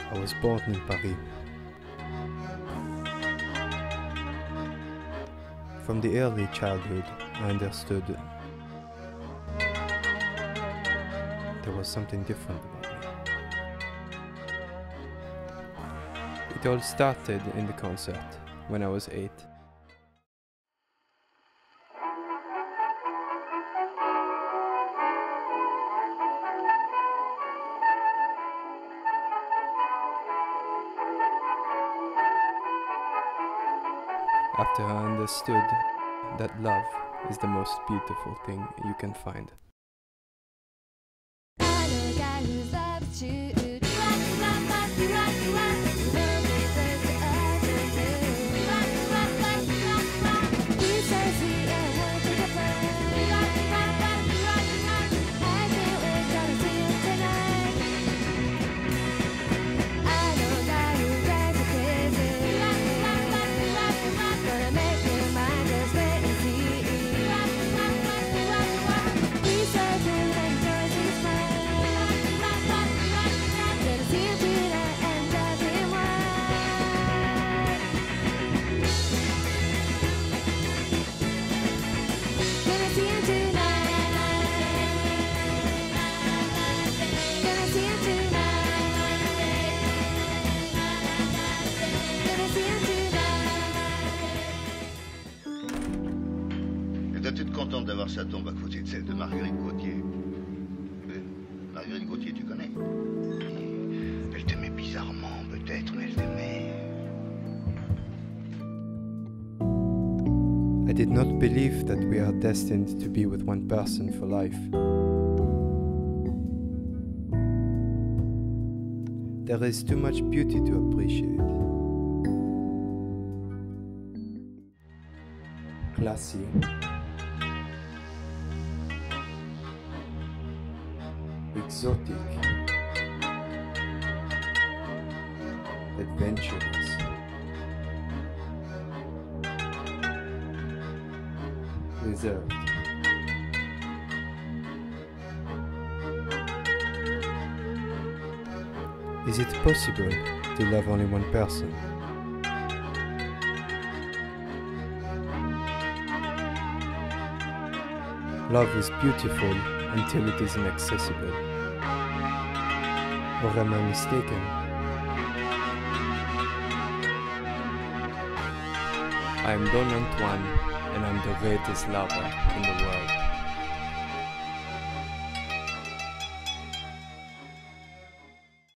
I was born in Paris. From the early childhood, I understood there was something different about me. It all started in the concert when I was 8. After I understood that love is the most beautiful thing you can find. Étais-tu contente d'avoir sa tombe à côté de celle de Marguerite Gauthier? Marguerite Gauthier, tu connais? Elle t'aimait bizarrement, peut-être, mais elle t'aimait. I did not believe that we are destined to be with one person for life. There is too much beauty to appreciate. Classy. Exotic. Adventurous. Reserved. Is it possible to love only one person? Love is beautiful until it is inaccessible. Or am I mistaken? I am Don Antoine, and I'm the greatest lover in the world.